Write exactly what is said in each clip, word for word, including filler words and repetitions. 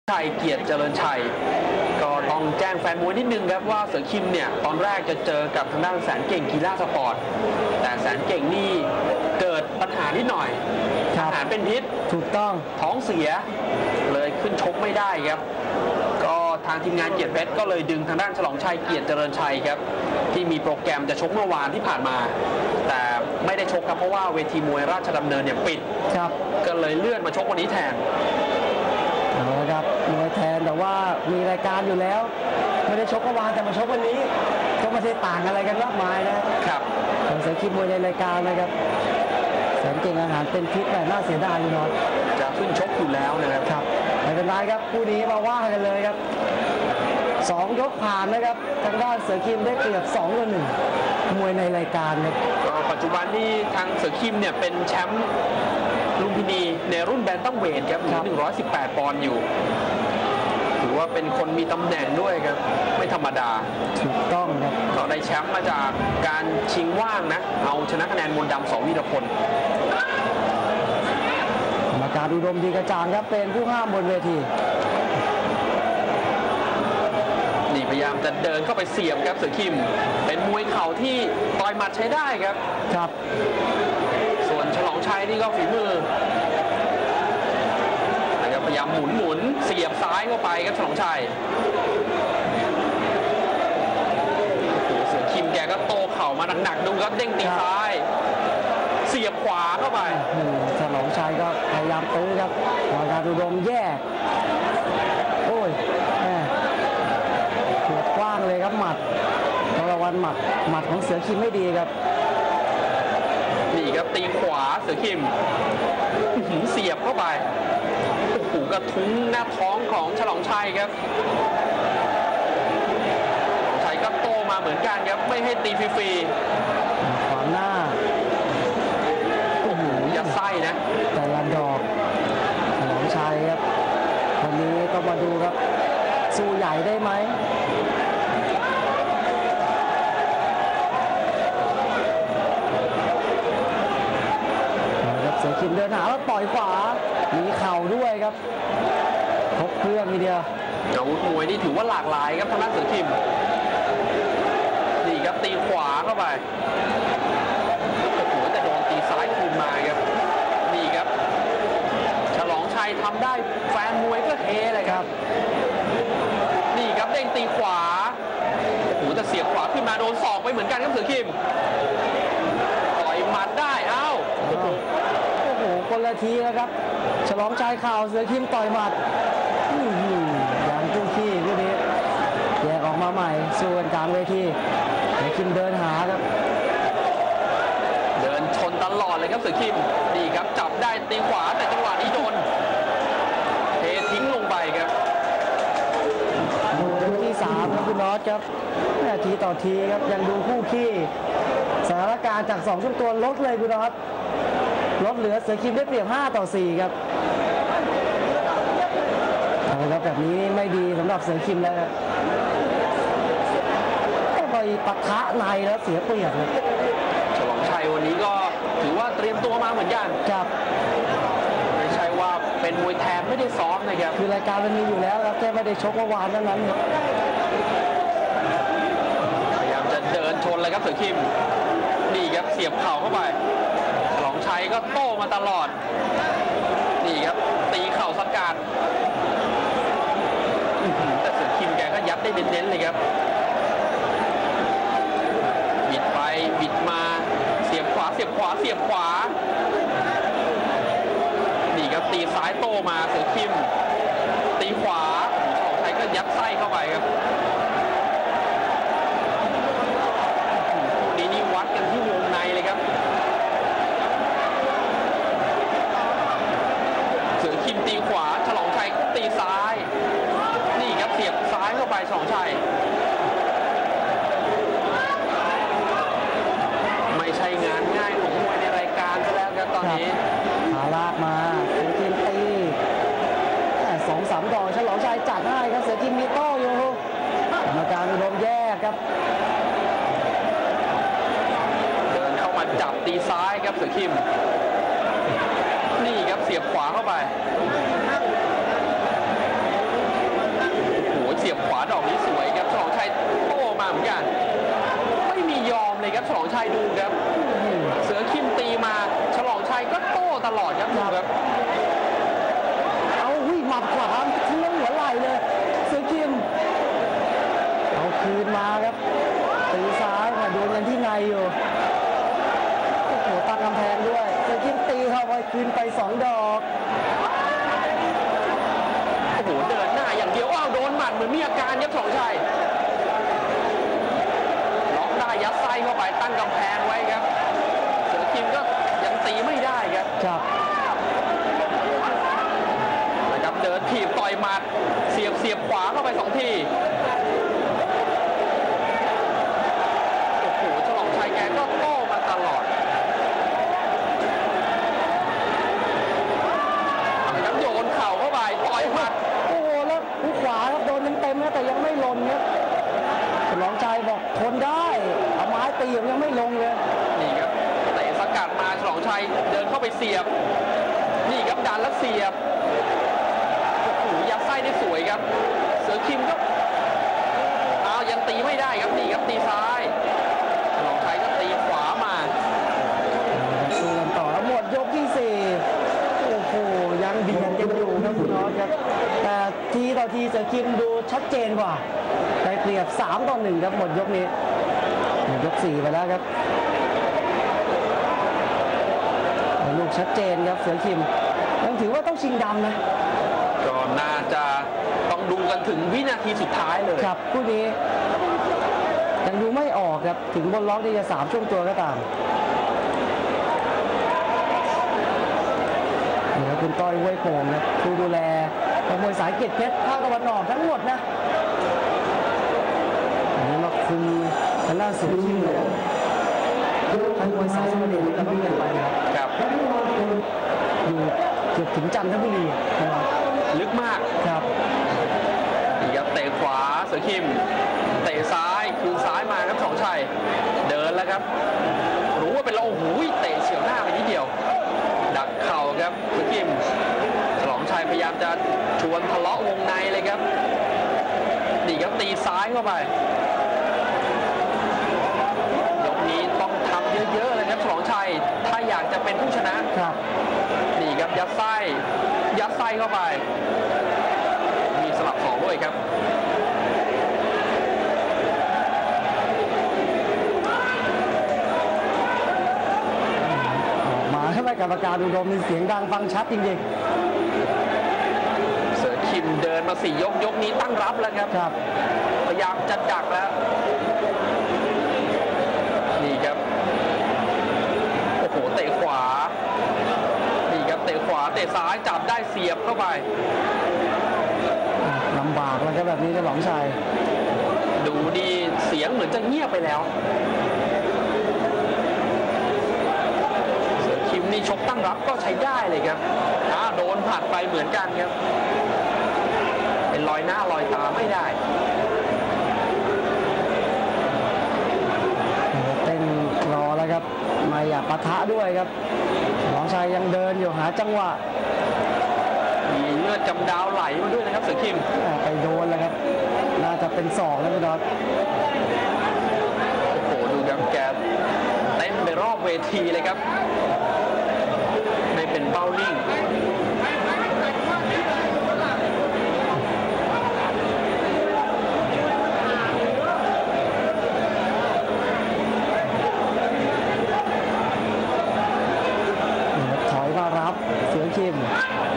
ชัยเกียรติเจริญชัยก็ต้องแจ้งแฟนมวยนิดนึงครับว่าเสือคิมเนี่ยตอนแรกจะเจอกับทางด้านแสนเก่งกีฬาสปอร์ตแต่แสนเก่งนี่เกิดปัญหานิดหน่อยอาหารเป็นพิษถูกต้องท้องเสียเลยขึ้นชกไม่ได้ครับก็ทางทีมงานเกียรติเพชรก็เลยดึงทางด้านฉลองชัยเกียรติเจริญชัยครับที่มีโปรแกรมจะชกเมื่อวานที่ผ่านมาแต่ไม่ได้ชกครับเพราะว่าเวทีมวยราชดำเนินเนี่ยปิดครับก็เลยเลื่อนมาชกวันนี้แทนเอาละครับมวยแทนแต่ว่ามีรายการอยู่แล้วไม่ได้ชกเมื่อวานแต่มาชกวันนี้ก็ไม่ได้ต่างอะไรกันมากมายนะครับเสือคิมมวยในรายการนะครับแสนเก่งอาหารเป็นพิษแต่น่าเสียดายอยู่น้อยจะขึ้นชกอยู่แล้วนะครับครับไม่เป็นไรครับคู่นี้มาว่ากันเลยครับสองยกผ่านนะครับทางด้านเสือคิมได้เปรียบสองต่อหนึ่งมวยในรายการครับปัจจุบันนี้ทางเสือคิมเนี่ยเป็นแชมป์ลุมพินีในรุ่นแบนตัมเวทครับหนึ่งร้อยสิบแปดปอนด์อยู่ถือว่าเป็นคนมีตำแหน่งด้วยครับไม่ธรรมดาถูกต้องครับเขาได้แชมป์มาจากการชิงว่างนะเอาชนะคะแนนมนต์ดำสองวีรพลกรรมการอุดมดีกระจ่างครับเป็นผู้ห้ามบนเวทีนี่พยายามจะเดินเข้าไปเสียบครับเสือคิมเป็นมวยเข่าที่ต่อยหมัดใช้ได้ครับครับส่วนฉลองชัยนี่ก็ฝีมือนะครับพยายามหมุนหมุนเสียบซ้ายเข้าไปครับฉลองชัยเสือคิมแกก็โตเข่ามาหนักๆดูครับเด้งตีซ้ายเสียบขวาเข้าไปฉลองชัยก็พยายามตื้อครับกรรมการอุดมแย่โอ้ยแหมเกือบกว้างเลยครับหมัดต้องระวังหมัดหมัดของเสือคิมไม่ดีครับนี่ครับตีขวาเสือคิมเสียบเข้าไปโอ้โหกระทุ้งหน้าท้องของฉลองชัยครับฉลองชัยก็โตมาเหมือนกันครับไม่ให้ตีฟรีๆขวางหน้าโอ้โหยัดไส้นะแต่ละดอกฉลองชัยครับวันนี้ต้องมาดูครับสู้ใหญ่ได้ไหมเสือคิมเดินหาแล้วต่อยขวามีเข่าด้วยครับครบเครื่องทีเดียวอาวุธมวยนี่ถือว่าหลากหลายครับทางด้านเสือคิมนี่ครับตีขวาเข้าไปโอ้โหแต่โดนตีซ้ายคืนมาครับนี่ครับฉลองชัยทำได้แฟนมวยก็เฮเลยครับนี่ครับเด้งตีขวาโอ้โหแต่เสียบขวาขึ้นมาโดนศอกไปเหมือนกันครับเสือคิมต่อยหมัดได้เอ้าโอ้โหคนละทีนะครับฉลองชัยเข่าเสือคิมต่อยหมัดอย่างจุ้งขี้คู่นี้แยกออกมาใหม่สู้กันกลางเวทีเสือคิมเดินหาครับเดินชนตลอดเลยครับเสือคิมนี่ครับจับได้ตีขวาแต่จังหวะนี้โดนเททิ้งลงไปครับดูที่สามครับคุณน็อตครับทีต่อทีครับยังดูคู่ขี้สถานการณ์จากสองช่วงตัวลดเลยคุณน็อตลดเหลือเสือคิมได้เปรียบห้าต่อสี่ครับเอาละครับแบบนี้ไม่ดีสำหรับเสือคิมแล้วครับไปปะทะในแล้วเสียเปรียบเลยฉลองชัยวันนี้ก็ถือว่าเตรียมตัวมาเหมือนกันครับไม่ใช่ว่าเป็นมวยแทนไม่ได้ซ้อมนะครับคือรายการมันมีอยู่แล้วครับแค่ไม่ได้ชกเมื่อวานนั้นนั้นพยายามจะเดินชนเลยครับเสือคิมนี่ครับเสียบเข่าเข้าไปฉลองชัยก็โต้มาตลอดนี่ครับตีเข่าสกัดแต่เสือคิมแกก็ยัดได้เน้นๆเลยครับบิดไปบิดมาเสียบขวาเสียบขวาเสียบขวานี่ครับตีซ้ายโต้มาเสือคิมตีขวาฉลองชัยก็ยัดไส้เข้าไปครับนี่นี่วัดกันที่วงในเลยครับคิมตีขวาฉลองชัยตีซ้ายนี่ครับเสียบซ้ายเข้าไปฉลองชัยไม่ใช่งานง่ายของมวยในรายการซะแล้วครับตอนนี้ขาลากมาเสือคิมตีสองสามดอกฉลองชัยจัดให้ครับเสือคิมมีโต้อยู่กรรมการอุดมแยกครับเดินเข้ามาจับตีซ้ายครับเสือคิมนี่ครับเสียบขวาเข้าไปคืนไปสองดอกโอ้โหเดินหน้าอย่างเดียวอ้าวโดนหมัดเหมือนมีอาการครับฉลองชัยล็อกได้ยัดไส้เข้าไปตั้งกำแพงไว้ครับเสือคิมก็ยังตีไม่ได้ครับครับนะครับเดินถีบต่อยหมัดเสียบเสียบขวาเข้าไปสองทีโอ้โหฉลองชัยแกก็โต้มาตลอดนะครับโยนเข่าเข้าไปต่อยหมัดโอ้โหแล้วหูขวาครับโดนเต็มๆนะแต่ยังไม่ลงครับฉลองชัยบอกทนได้เอาไม้ตียังไม่ลงเลยนี่ครับเตะสกัดมาฉลองชัยเดินเข้าไปเสียบนี่ครับดันแล้วเสียบโอ้โหยัดไส้ได้สวยครับเสือคิมก็อ้าวยังตีไม่ได้ครับนี่ครับตีซ้ายฉลองชัยก็ตีขวามาดูกันต่อหมดยกที่สี่โอ้โหยังเบียดกันอยู่ครับคุณน็อตครับแต่ทีต่อทีเสือคิมดูชัดเจนกว่าได้เปรียบสามต่อหนึ่งครับหมดยกนี้ยกสี่ไปแล้วครับลูกชัดเจนครับเสือคิมยังถือว่าต้องชิงดำนะก็น่าจะต้องดูกันถึงวินาทีสุดท้ายเลยครับคู่นี้ยังดูไม่ออกครับถึงบนล็อกที่จะสามช่วงตัวก็ตามนี่ครับคุณต้อยห้วยโป่งนะผู้ดูแลมวยสายเกียรติเพชรภาคตะวันออกทั้งหมดนะอันนี้มาคุมทางด้านเสือคิมเลยทั้งมวยสายสมเด็จแล้วก็เกินไปครับอยู่เกือบถึงจันทบุรีลึกมากครับนี่ครับเตะขวาเสือคิมเตะซ้ายคืนซ้ายมาครับฉลองชัยเดินแล้วครับรู้ว่าเป็นเราโอ้โหเตะเฉียวหน้าไปนิดเดียวดักเข่าครับเสือคิมฉลองชัยพยายามจะชวนทะเลาะวงในเลยครับนี่ครับตีซ้ายเข้าไปยกนี้ต้องทำเยอะๆเลยครับฉลองชัยถ้าอยากจะเป็นผู้ชนะครับนี่ครับยัดไส้ยัดไส้เข้าไปมีสลับสองด้วยครับออกมาให้กรรมการอุดมมีเสียงดังฟังชัดจริงๆเสือคิมเดินมาสี่ยกยกนี้ตั้งรับแล้วครับครับพยายามจะดักแล้วนี่ครับโอ้โหเตะขวานี่ครับเตะขวาเตะซ้ายจับได้เสียบเข้าไปลำบากแล้วครับแบบนี้ฉลองชัยดูดีเสียงเหมือนจะเงียบไปแล้วเสือคิมนี่ชกตั้งรับก็ใช้ได้เลยครับอ้าโดนผัดไปเหมือนกันครับเป็นรอยหน้ารอยตาไม่ได้เต้นรอแล้วครับไม่อยากปะทะด้วยครับฉลองชัยยังเดินอยู่หาจังหวะมีเลือดจำดาวไหลมาด้วยนะครับเสือคิมไปโดนแล้วครับน่าจะเป็นศอกนะพี่ดอทโอ้โหดูครับแกเต้นไปรอบเวทีเลยครับไม่เป็นเป้านิ่งถอยมารับเสือคิม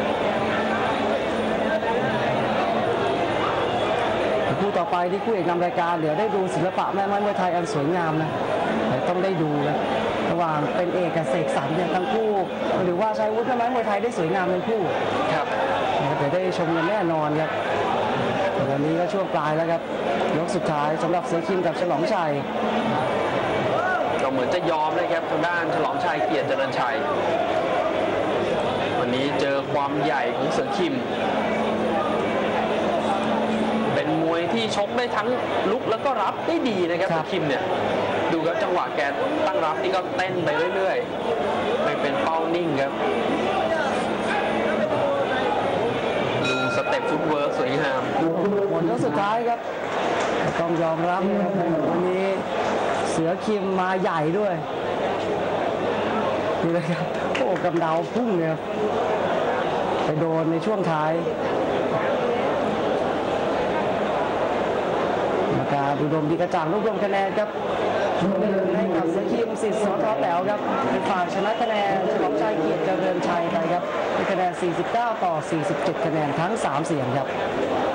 คู่ต่อไปที่คู่เอกนำรายการเดี๋ยวได้ดูศิลปะแม่ไม้มวยไทยอันสวยงามนะต้องได้ดูนะระหว่างเป็นเอกกับเสกสรรเนี่ยทั้งคู่หรือว่าใช้วุฒิแม่ไม้มวยไทยได้สวยงามทั้งคู่ครับเดี๋ยวได้ชมกันแน่นอนครับวันนี้ก็ช่วงปลายแล้วครับยกสุดท้ายสำหรับเสือคิมกับฉลองชัยก็เหมือนจะยอมเลยครับทางด้านฉลองชัยเกียรติเจริญชัยวันนี้เจอความใหญ่ของเสือคิมเป็นมวยที่ชกได้ทั้งลุกแล้วก็รับได้ดีนะครับเสือคิมเนี่ยดูครับจังหวะแกตั้งรับนี่ก็เต้นไปเรื่อยๆไม่เป็นเป้านิ่งครับดูสเต็ปฟุตเวิร์กสวยงามหมดยกสุดท้ายครับต้องยอมรับนะครับวันนี้เสือคิมมาใหญ่ด้วยนี่เลยครับโอ้กำเดาพุ่งเนี่ยไปโดนในช่วงท้ายกรรมการอุดมดีกระจ่างรวบรวมคะแนนครับให้กับเสือคิมสิทธิ์สท.แต๋วครับเป็นฝ่ายชนะคะแนนฉลองชัยเกียรติเจริญชัยครับคะแนน สี่สิบเก้า ต่อ สี่สิบเจ็ด คะแนนทั้ง สาม เสียงครับ